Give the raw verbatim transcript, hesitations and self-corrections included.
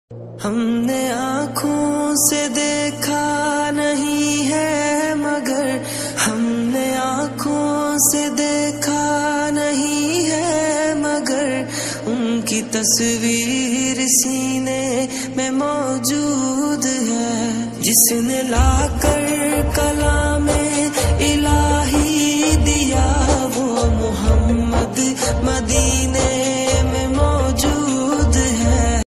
हमने आँखों से देखा नहीं है मगर हमने आँखों से देखा नहीं है मगर उनकी तस्वीर सीने में मौजूद है। जिसने लाकर कलामे इलाही दिया वो मोहम्मद मदीने